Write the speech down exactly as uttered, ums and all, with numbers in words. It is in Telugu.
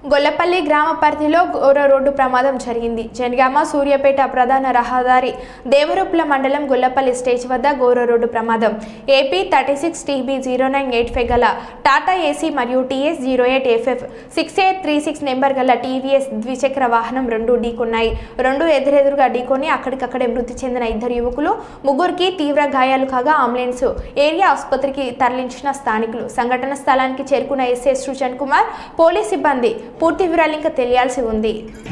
గొల్లపల్లి గ్రామ పరిధిలో ఘోర రోడ్డు ప్రమాదం జరిగింది. జనగామ సూర్యాపేట ప్రధాన రహదారి దేవరూప్ల మండలం గొల్లపల్లి స్టేజ్ వద్ద ఘోర రోడ్డు ప్రమాదం. AP thirty six TB zero nine eight five గల టాటా ఏసీ మరియు TS zero eight FF six eight three six number గల టీవీఎస్ ద్విచక్ర వాహనం రెండు ఢీకొన్నాయి. రెండు ఎదురెదురుగా ఢీకొని అక్కడికక్కడే మృతి చెందిన ఇద్దరు యువకులు, ముగ్గురికి తీవ్ర గాయాలు కాగా అంబులెన్స్ ఏరియా ఆసుపత్రికి తరలించిన స్థానికులు. సంఘటన స్థలానికి చేరుకున్న ఎస్ఐ సృజన్ కుమార్, పోలీస్ సిబ్బంది పూర్తి వివరాలు ఇంకా తెలియాల్సి ఉంది.